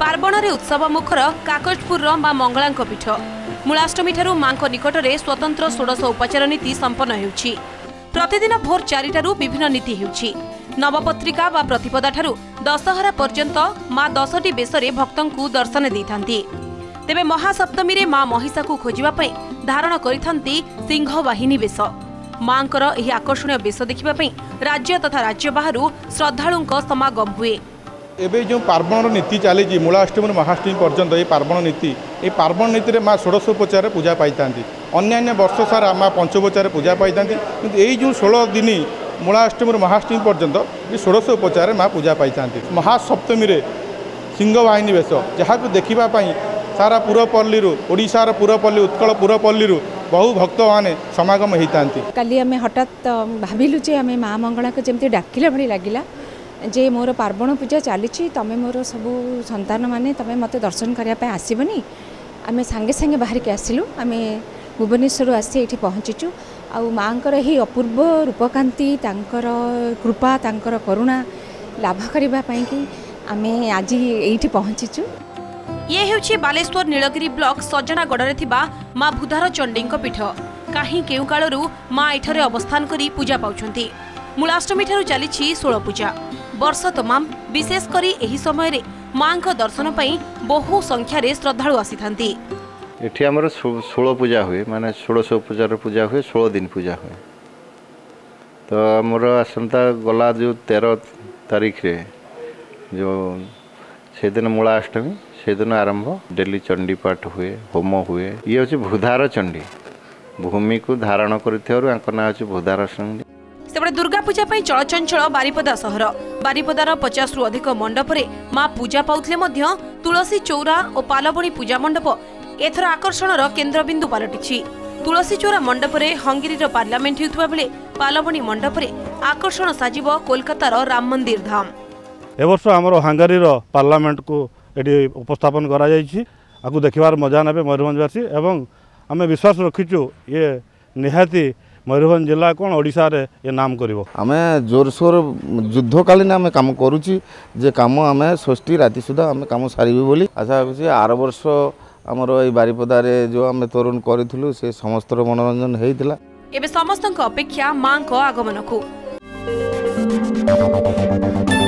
पार्वण उत्सव मुखर काकटपुर मां मंगलांक पीठ मूलाष्टमी ठारू मां निकटरे स्वतंत्र षोडश उपचार नीति संपन्न होउछि। प्रतिदिन भोर 4टारू विभिन्न नीति होउछि। नवपत्रिका वा प्रतिपदा ठारू दशहरा पर्यंत मां 10टी बेशरे भक्तंकु दर्शन देइथांती। तेबे महासप्तमी रे मां महिषा को खोजिबा पई धारण करिथांती सिंह वाहिनी बेश। मांकर एही आकर्षणीय बेश देखिबा पई राज्य तथा राज्य बाहरु श्रद्धालुंक समागम हुए। एबे जो पार्वण नीति चली मूलाष्टमी महाष्टमी पर्यंत ये पार्वण नीति रे माँ षोडशोपचार पूजा पाई अन्य वर्ष सारा माँ पंचोपचार पूजा पाई कि यही जो 16 दिन मूलाष्टमी महाष्टमी पर्यंत ये षोडशोपचार माँ पूजा पाई महासप्तमी रे सिंह वाहिनी बेश जहाँ देखापी सारा पुरपल्ली ओडिशार पुरपल्ली उत्कल पुरपल्ली बहु भक्त मैंने समागम होता। काली आम हठात भाविलु जे आम माँ मंगला को जमी डाकिला भाई लगिला जे मोर पार्वण पूजा चली तमें मोर सबू संतान माने तमें मत दर्शन करने आसबनी आम सांगे सांगे बाहर के आसिलु। आम भुवनेश्वर आसी ये पहुँचीचु आउ माँकर ही अपूर्व रूपकांति तांकर कृपा तांकर करुणा लाभ करने कि आम आज ये पहुँचीचु। ये हेउछि बालेश्वर नीलगिरी ब्लॉक सजनागढ़ थिबा मां भूधार चंडी पीठ। कहीं केउ कालरू मां एठारे अवस्थान करी पूजा पाउछंती। मूलाष्टमी ठारू चलीछि 16 पूजा। वर्ष तमाम विशेष करी एही समय रे मां को दर्शन पई बहु संख्या रे श्रद्धालु आसीथांती। एठी हमर 16 पूजा हुए माने 16 उपचार पूजा हुए 16 दिन पूजा हुए। तो हमर असंता गला जो 13 तारीख रे जो से दिन मूलाष्टमी से दिन आरंभ डेली चंडी पाठ हुए होम हुए। ये हूँ भूधार चंडी भूमि को धारण कर ना हूँ भूधार चंडी। सेबड़े दुर्गा पूजा पई चलचंचल बारिपदा सहर। बारिपदार 50 रु अधिक मंडपरे मां पूजा पाउथले मध्य तुलसी चौरा और पालबणी पूजा मंडप एथर आकर्षणर केन्द्रबिंदु पालटिछि। तुलसी चौरा मंडपरे हंगेरीर पार्लियामेंट हेउथबा बेले पालबणी मंडपरे आकर्षण साजिब कोलकातार राम मंदिर धाम। ए वर्ष हमर हंगेरीर पार्लियामेंट को ये उपस्थापन करा आपको देखबार मजा ने मयूरभंजवासी एवं आम विश्वास रखीचु ये निहाती मयूरभंज जिला कौन ओडिशा रे ये नाम करिवो। आमे जोरसोर युद्धकालीन आम कम करुची जे काम आम 6 राति सुधा आम कम सारी बोली आशा रखुची। आर वर्ष आमर ये बारिपदार जो आम तोरण करूँ से समस्त मनोरंजन होता। एबे समस्त अपेक्षा मां को आगमन को।